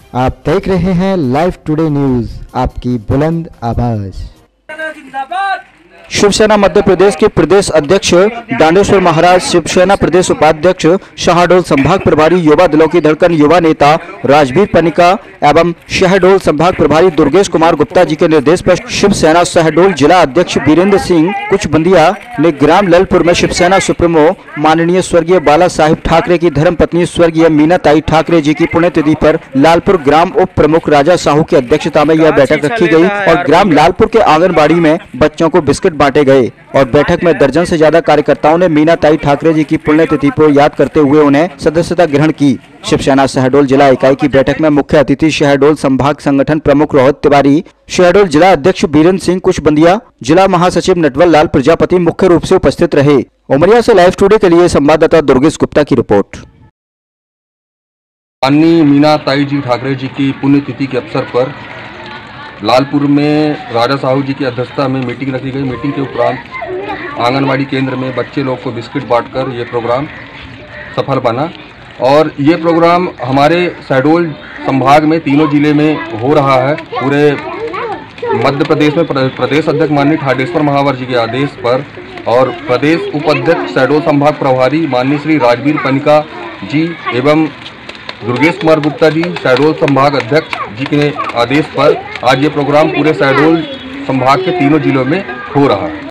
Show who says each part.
Speaker 1: आप देख रहे हैं लाइव टुडे न्यूज, आपकी बुलंद आवाज।
Speaker 2: शिवसेना मध्य प्रदेश के प्रदेश अध्यक्ष दांडेश्वर महाराज, शिवसेना प्रदेश उपाध्यक्ष शहडोल संभाग प्रभारी युवा दिलों की धड़कन युवा नेता राजवीर पनिका एवं शहडोल संभाग प्रभारी दुर्गेश कुमार गुप्ता जी के निर्देश पर शिवसेना शहडोल जिला अध्यक्ष वीरेंद्र सिंह कुचबंदिया ने ग्राम ललपुर में शिवसेना सुप्रीमो माननीय स्वर्गीय बाला साहिब ठाकरे की धर्मपत्नी स्वर्गीय मीना ताई ठाकरे जी की पुण्यतिथि पर लालपुर ग्राम उप प्रमुख राजा साहू की अध्यक्षता में यह बैठक रखी गई और ग्राम लालपुर के आंगनबाड़ी में बच्चों को बिस्किट बांटे गए और बैठक में दर्जन से ज्यादा कार्यकर्ताओं ने मीना ताई ठाकरे जी की पुण्यतिथि को याद करते हुए उन्हें सदस्यता ग्रहण की। शिवसेना शहडोल जिला इकाई की बैठक में मुख्य अतिथि शहडोल संभाग संगठन प्रमुख रोहित तिवारी, शहडोल जिला अध्यक्ष बीरेंद्र सिंह कुचबंदिया, जिला महासचिव नटवर लाल प्रजापति मुख्य रूप से उपस्थित रहे। उमरिया से लाइव टुडे के लिए संवाददाता दुर्गेश गुप्ता की रिपोर्ट।
Speaker 3: माननीय मीना ताई जी ठाकरे जी की पुण्यतिथि के अवसर पर लालपुर में राजा साहू जी की अध्यक्षता में मीटिंग रखी गई। मीटिंग के उपरांत आंगनबाड़ी केंद्र में बच्चे लोग को बिस्किट बांटकर ये प्रोग्राम सफल बना और ये प्रोग्राम हमारे शहडोल संभाग में तीनों जिले में हो रहा है। पूरे मध्य प्रदेश में प्रदेश अध्यक्ष माननीय ठाडेश्वर महावर जी के आदेश पर और प्रदेश उपाध्यक्ष शहडोल संभाग प्रभारी माननीय श्री राजवीर पनिका जी एवं दुर्गेश कुमार गुप्ता जी शहडोल संभाग अध्यक्ष जी के आदेश पर आज ये प्रोग्राम पूरे शहडोल संभाग के तीनों जिलों में हो रहा है।